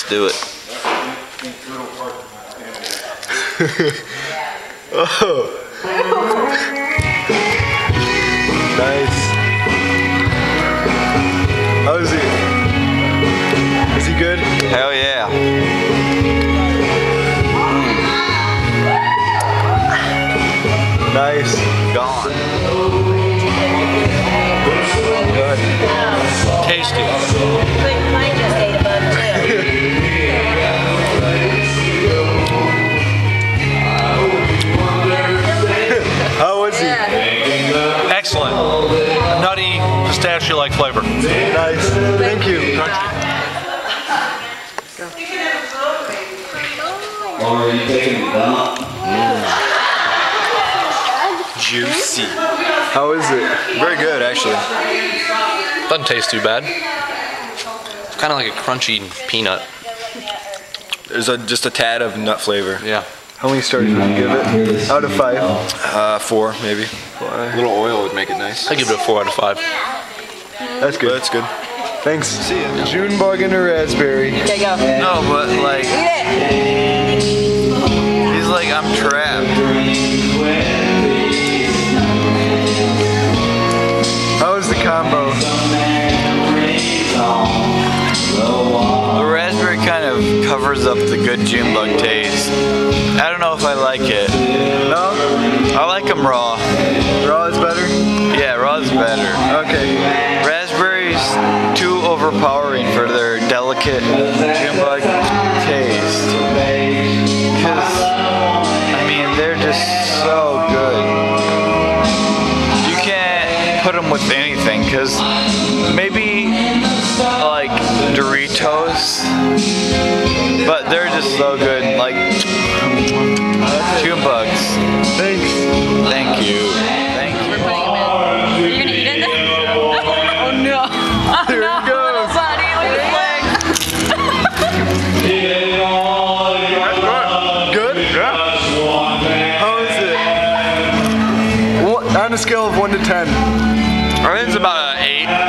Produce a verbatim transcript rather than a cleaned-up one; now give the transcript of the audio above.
do it. Oh. Nice. How is he? Is he good? Hell yeah. Nice. Gone. Good. Tasty. Mine just ate a bug too. How was he? Excellent. Nutty, pistachio-like flavor. Nice. Thank you. Juicy. How is it? Very good, actually. Doesn't taste too bad. It's kind of like a crunchy peanut. There's a, just a tad of nut flavor. Yeah. How many stars would you give it? Out of five? Uh, four, maybe. A little oil would make it nice. I give it a four out of five. That's good. That's good. Thanks. See ya. June bug and a raspberry. There you go. No, but like, he's like, I'm trapped. How's the combo? The raspberry kind of covers up the good June bug taste. I don't know if I like it. No? I like them raw. Raw is better? Yeah, raw is better. Okay. Raspberries too overpowering for their delicate June bug taste. Because, I mean, they're just so good. You can't put them with anything, because maybe like Doritos, but they're just so good. Like June bugs. Thanks. Thank you. Thank you. We're putting them in. Are you gonna eat it then? Oh no. Oh Here no. he goes. Buddy, look at Good? Yeah. How is it? What, on a scale of one to ten? I think it's about an eight.